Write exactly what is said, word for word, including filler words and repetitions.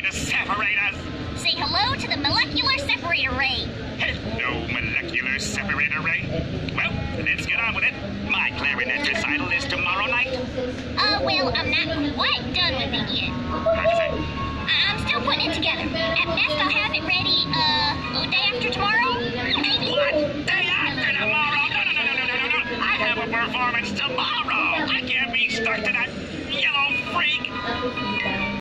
to separate us. Say hello to the molecular separator ray. Hello, molecular separator ray. Well, let's get on with it. My clarinet recital is tomorrow night. Uh, well, I'm not quite done with it yet. How'd you say? I'm still putting it together. At best, I'll have it ready, uh, day after tomorrow, maybe. What? Day after tomorrow? No, no, no, no, no, no, no, no. I have a performance tomorrow. I can't be stuck to that yellow freak.